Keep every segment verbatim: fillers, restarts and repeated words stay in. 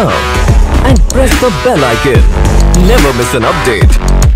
now and press the bell icon. Never miss an update.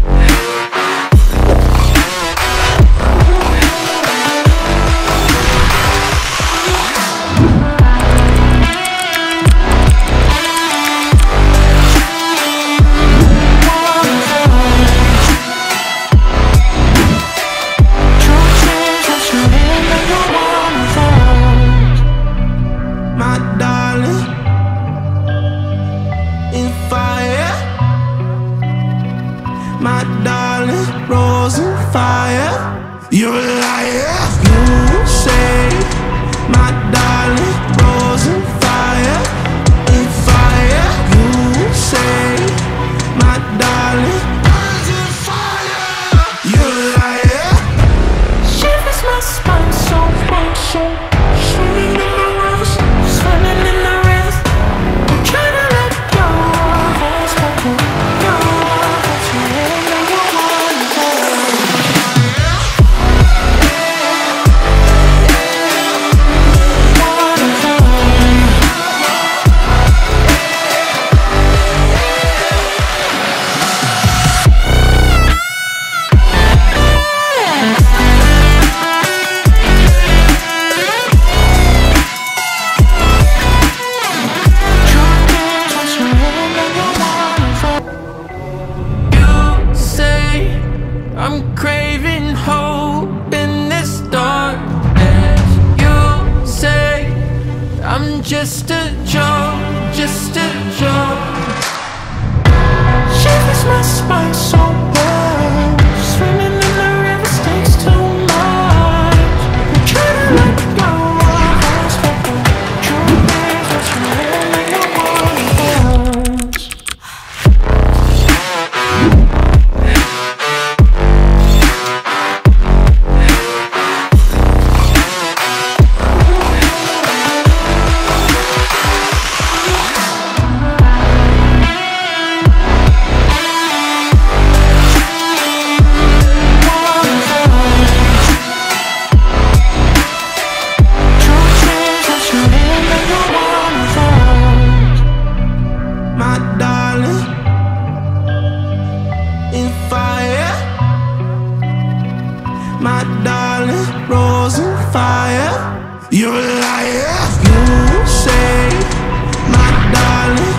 My darling, rose and fire. You're a liar. You say, my darling, rose and fire. In fire. You say, my darling, rose and fire. You're a liar. Shivers my spine, so bright, so swimming in the rivers, swimming in the rivers. I'm trying to let go of what's happened. I'm craving hope in this darkness. You say I'm just a joke, just a joke. Shivers my spine so bad. Swimming in the rivers takes too much. I'm trying to let go of what's happened. Truth is what's real and no one else. My darling, in fire. My darling, rose and fire. You're a liar. You say, my darling,